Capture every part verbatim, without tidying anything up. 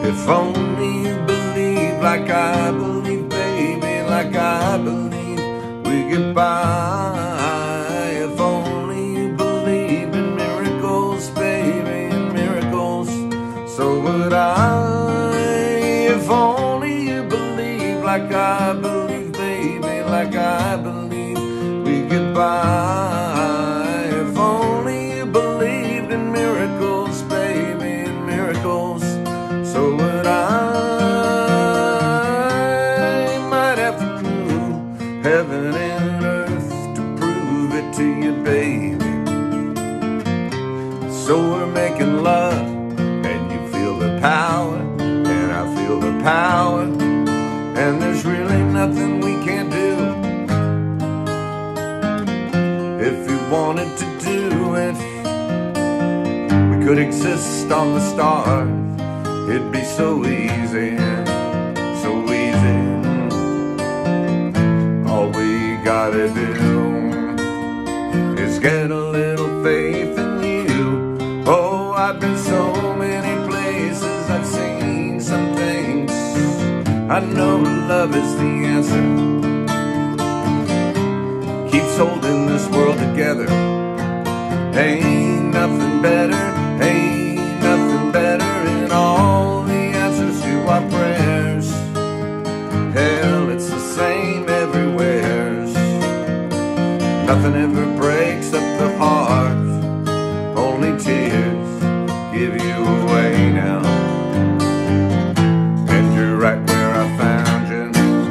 If only you believe like I believe, baby, like I believe we get by. If only you believed in miracles, baby, in miracles, so would I. If only you believe like I believe, baby, like I believe we get by. If only you believed in miracles, baby, in miracles, so would I. Might have to move heaven and earth to prove it to you, baby. So we're making love and you feel the power and I feel the power, and there's really nothing we can't do. If we wanted to do it, we could exist on the stars. It'd be so easy, so easy. All we gotta do is get a little faith in you. Oh, I've been so many places, I've seen some things. I know love is the answer, keeps holding this world together. Ain't nothing better, ain't nothing better in all the answers to our prayers. Hell, it's the same everywhere. Nothing ever breaks up the heart, only tears give you away now. And you're right where I found you,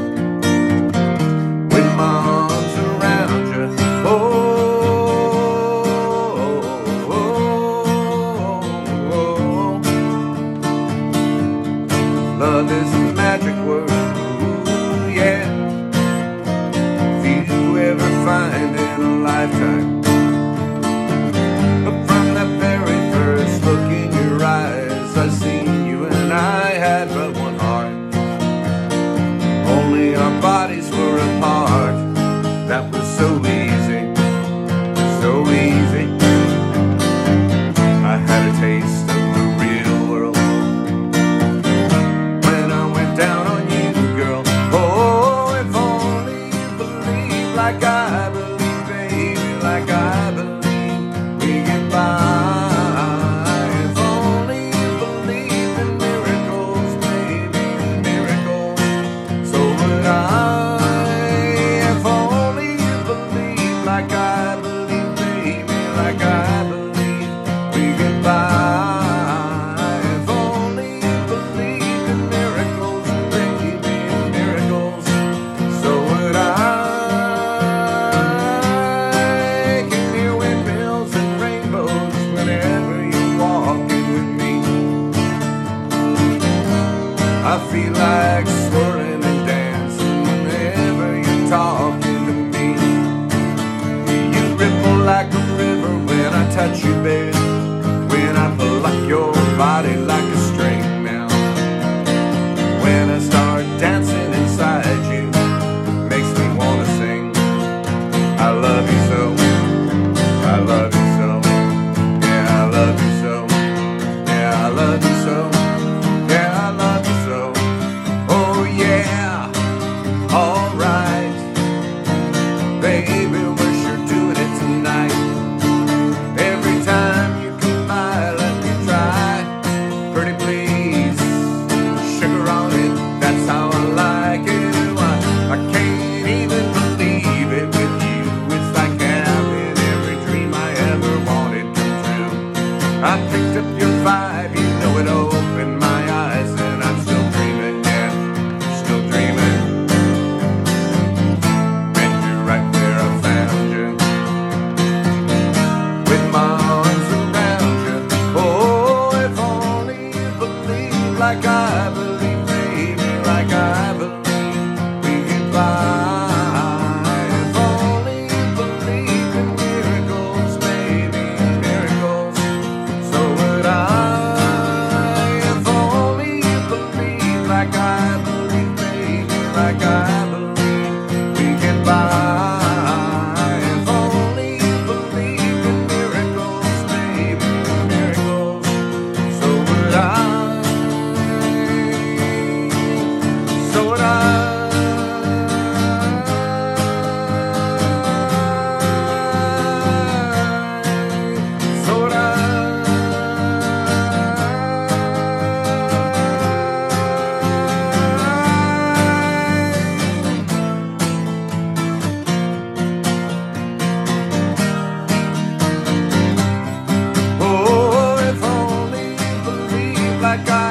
with my arms around you. Oh, love is a magic word, ooh, yeah. Few ever find in a lifetime. But from that very first look in your eyes, I seen you and I had but one heart. Only our bodies were apart. That was so easy, so easy. I had a taste of the real world when I went down on you, girl. Oh, if only you believe like I believe, baby, like I believe we get by. If only you believed in miracles, baby, in miracles, so would I. If only you believe like I believe, baby, like I believe we get by. If only you believed in miracles, baby, in miracles, so would I. Can hear windmills and rainbows whenever you're walking with me. I feel like swirling and dancing whenever you're talking to me. You ripple like a river when I touch you, baby, when I pluck your body like a string now. When I start dancing inside you, makes me wanna sing. I love you so, I love you so, yeah, I love you so, yeah, I love you so, yeah, I love you so. Oh yeah, alright, baby, we're sure doing it tonight. Every time you come by, let me try. Pretty please, sugar on it, that's how I like it. I, I can't even believe it with you. It's like having every dream I ever wanted come true. I picked up your vibe, you know it opened my eyes, and I'm still dreaming, yeah, still dreaming. And you're right where I found you, with my arms around you. Oh, if only you believe like I believe, baby, like I believe we get by. If only you believe in miracles, baby, in miracles, so would I. If only you believe like I believe, baby, like I believe we get by. If only you believe in miracles, baby, in miracles, so would I. like I